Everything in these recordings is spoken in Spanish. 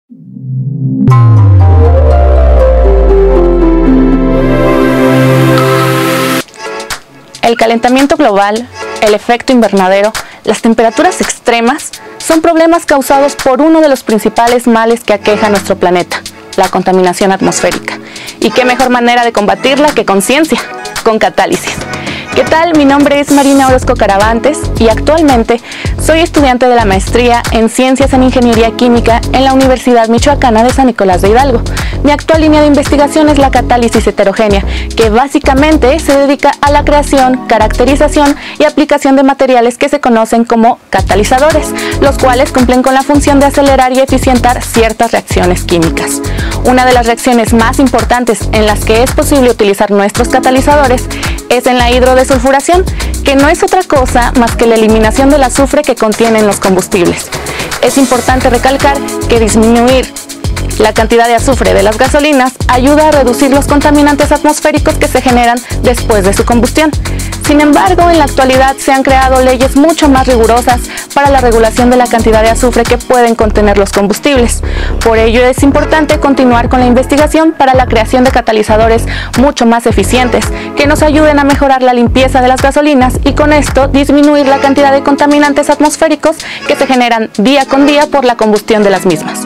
El calentamiento global, el efecto invernadero, las temperaturas extremas son problemas causados por uno de los principales males que aqueja a nuestro planeta, la contaminación atmosférica. ¿Y qué mejor manera de combatirla que con ciencia, con catálisis? ¿Qué tal? Mi nombre es Marina Orozco Caravantes y actualmente soy estudiante de la maestría en Ciencias en Ingeniería Química en la Universidad Michoacana de San Nicolás de Hidalgo. Mi actual línea de investigación es la catálisis heterogénea, que básicamente se dedica a la creación, caracterización y aplicación de materiales que se conocen como catalizadores, los cuales cumplen con la función de acelerar y eficientar ciertas reacciones químicas. Una de las reacciones más importantes en las que es posible utilizar nuestros catalizadores es en la hidrodesulfuración, que no es otra cosa más que la eliminación del azufre que contienen los combustibles. Es importante recalcar que disminuir la cantidad de azufre de las gasolinas ayuda a reducir los contaminantes atmosféricos que se generan después de su combustión. Sin embargo, en la actualidad se han creado leyes mucho más rigurosas para la regulación de la cantidad de azufre que pueden contener los combustibles. Por ello es importante continuar con la investigación para la creación de catalizadores mucho más eficientes, que nos ayuden a mejorar la limpieza de las gasolinas y con esto disminuir la cantidad de contaminantes atmosféricos que se generan día con día por la combustión de las mismas.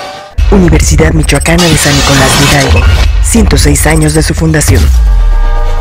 Universidad Michoacana de San Nicolás de Hidalgo, 106 años de su fundación.